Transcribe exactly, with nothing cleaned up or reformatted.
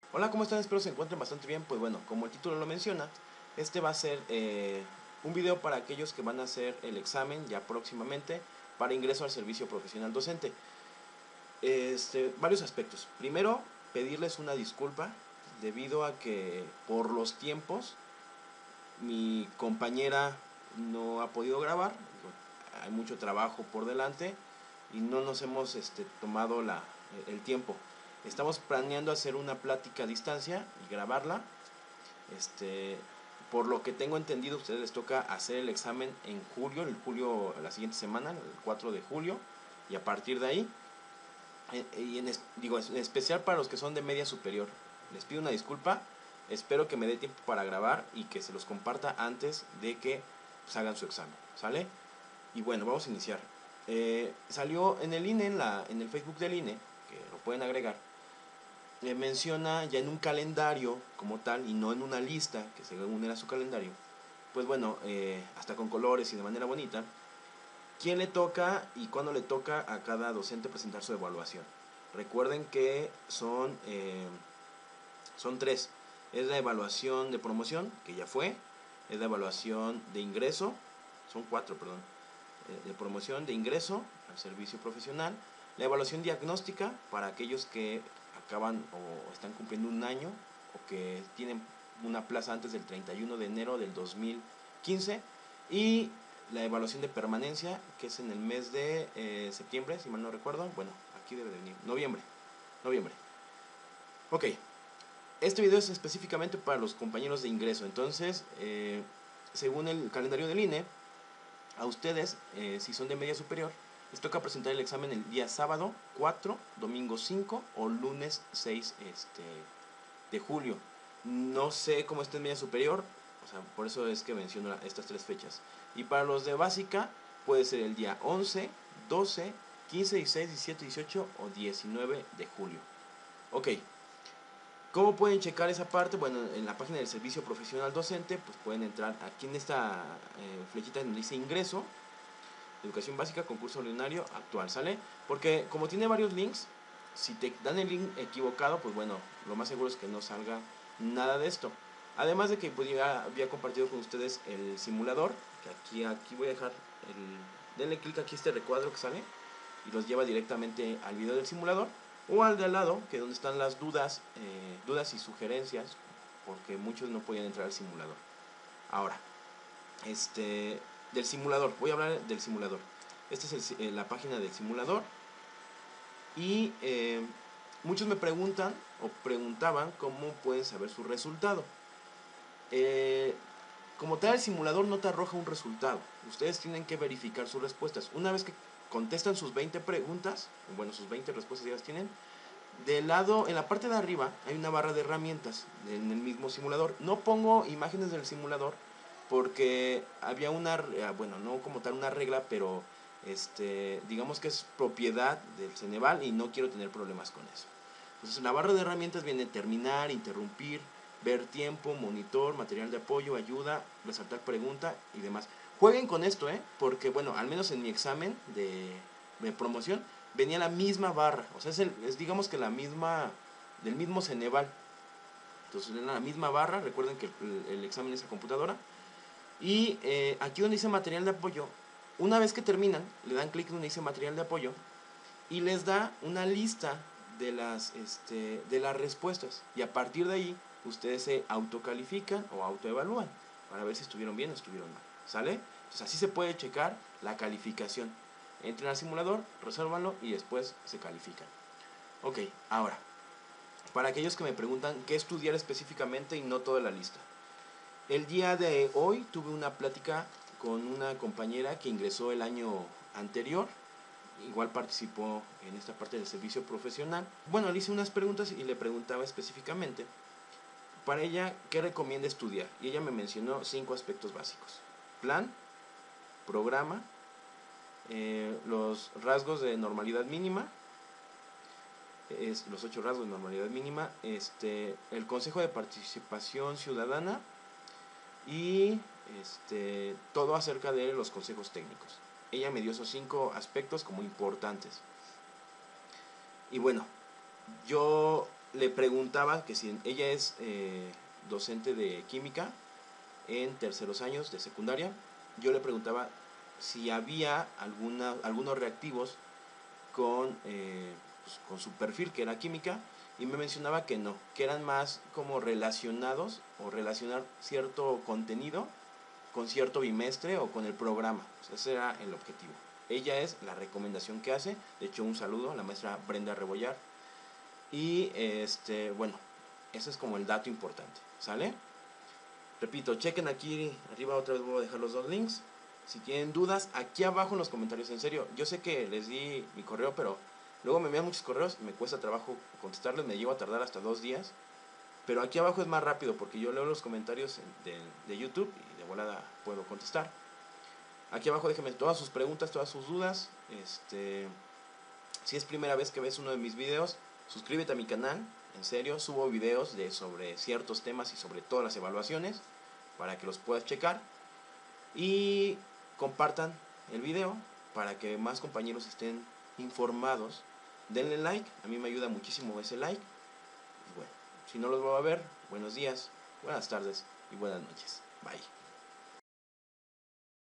Hola, ¿cómo están? Espero se encuentren bastante bien. Pues bueno, como el título lo menciona, este va a ser eh, un video para aquellos que van a hacer el examen ya próximamente para ingreso al servicio profesional docente. Este, varios aspectos. Primero, pedirles una disculpa debido a que por los tiempos mi compañera no ha podido grabar. Hay mucho trabajo por delante y no nos hemos este, tomado la, el tiempo. Estamos planeando hacer una plática a distancia y grabarla. Este, por lo que tengo entendido, a ustedes les toca hacer el examen en julio, el julio, la siguiente semana, el cuatro de julio, y a partir de ahí, y en, digo, en especial para los que son de media superior, les pido una disculpa, espero que me dé tiempo para grabar y que se los comparta antes de que pues, hagan su examen, ¿sale? Y bueno, vamos a iniciar. Eh, salió en el I N E, en, la, en el Facebook del I N E, que lo pueden agregar, eh, menciona ya en un calendario como tal y no en una lista que según era su calendario, pues bueno, eh, hasta con colores y de manera bonita, quién le toca y cuándo le toca a cada docente presentar su evaluación. Recuerden que son, eh, son tres. Es la evaluación de promoción, que ya fue, es la evaluación de ingreso, son cuatro, perdón, de promoción de ingreso al servicio profesional, la evaluación diagnóstica para aquellos que acaban o están cumpliendo un año o que tienen una plaza antes del treinta y uno de enero del dos mil quince, y la evaluación de permanencia, que es en el mes de eh, septiembre, si mal no recuerdo. Bueno, aquí debe de venir, noviembre, noviembre. Ok, este video es específicamente para los compañeros de ingreso. Entonces, eh, según el calendario del I N E, a ustedes, eh, si son de media superior, les toca presentar el examen el día sábado cuatro, domingo cinco o lunes seis este, de julio. No sé cómo está en media superior, o sea, por eso es que menciono estas tres fechas. Y para los de básica, puede ser el día once, doce, quince, dieciséis, diecisiete, dieciocho o diecinueve de julio. Ok. ¿Cómo pueden checar esa parte? Bueno, en la página del servicio profesional docente, pues pueden entrar aquí en esta eh, flechita donde dice ingreso, educación básica, concurso ordinario actual, ¿sale? Porque como tiene varios links, si te dan el link equivocado, pues bueno, lo más seguro es que no salga nada de esto. Además de que pues ya había compartido con ustedes el simulador, que aquí, aquí voy a dejar el... denle clic aquí a este recuadro que sale y los lleva directamente al video del simulador, o al de al lado, que es donde están las dudas, eh, dudas y sugerencias, porque muchos no podían entrar al simulador. Ahora, este, del simulador, voy a hablar del simulador. Esta es el, eh, la página del simulador. Y eh, muchos me preguntan o preguntaban cómo pueden saber su resultado. Eh, como tal, el simulador no te arroja un resultado. Ustedes tienen que verificar sus respuestas. Una vez que contestan sus veinte preguntas, bueno, sus veinte respuestas ya las tienen, del lado, en la parte de arriba, hay una barra de herramientas en el mismo simulador. No pongo imágenes del simulador porque había una, bueno, no como tal una regla, pero este, digamos que es propiedad del Ceneval y no quiero tener problemas con eso. Entonces, en la barra de herramientas viene terminar, interrumpir, ver tiempo, monitor, material de apoyo, ayuda, resaltar pregunta y demás. Jueguen con esto, ¿eh? Porque, bueno, al menos en mi examen de, de promoción venía la misma barra. O sea, es, el, es digamos que la misma, del mismo Ceneval. Entonces, en la misma barra, recuerden que el, el examen es a computadora. Y eh, aquí donde dice material de apoyo, una vez que terminan, le dan clic donde dice material de apoyo y les da una lista de las, este, de las respuestas. Y a partir de ahí, ustedes se autocalifican o autoevalúan para ver si estuvieron bien o estuvieron mal. ¿Sale? Entonces así se puede checar la calificación. Entren al simulador, resuélvanlo y después se califican. Ok, ahora, para aquellos que me preguntan qué estudiar específicamente y no toda la lista. El día de hoy tuve una plática con una compañera que ingresó el año anterior. Igual participó en esta parte del servicio profesional. Bueno, le hice unas preguntas y le preguntaba específicamente para ella qué recomienda estudiar. Y ella me mencionó cinco aspectos básicos: plan, programa, eh, los rasgos de normalidad mínima, es, los ocho rasgos de normalidad mínima, este, el consejo de participación ciudadana y este, todo acerca de los consejos técnicos. Ella me dio esos cinco aspectos como importantes. Y bueno, yo le preguntaba que si ella es eh, docente de química en terceros años de secundaria. Yo le preguntaba si había alguna, algunos reactivos con, eh, pues, con su perfil, que era química, y me mencionaba que no, que eran más como relacionados o relacionar cierto contenido con cierto bimestre o con el programa. O sea, ese era el objetivo. Ella es la recomendación que hace. De hecho, un saludo a la maestra Brenda Rebollar. Y este, bueno, ese es como el dato importante, ¿sale? Repito, chequen aquí arriba, otra vez voy a dejar los dos links. Si tienen dudas, aquí abajo en los comentarios. En serio, yo sé que les di mi correo, pero luego me envían muchos correos, me cuesta trabajo contestarles, me llevo a tardar hasta dos días. Pero aquí abajo es más rápido porque yo leo los comentarios de, de YouTube y de volada puedo contestar. Aquí abajo déjenme todas sus preguntas, todas sus dudas. Este, si es primera vez que ves uno de mis videos, suscríbete a mi canal. En serio, subo videos de, sobre ciertos temas y sobre todas las evaluaciones para que los puedas checar. Y compartan el video para que más compañeros estén informados. Denle like, a mí me ayuda muchísimo ese like. Y bueno, si no los voy a ver, buenos días, buenas tardes y buenas noches. Bye.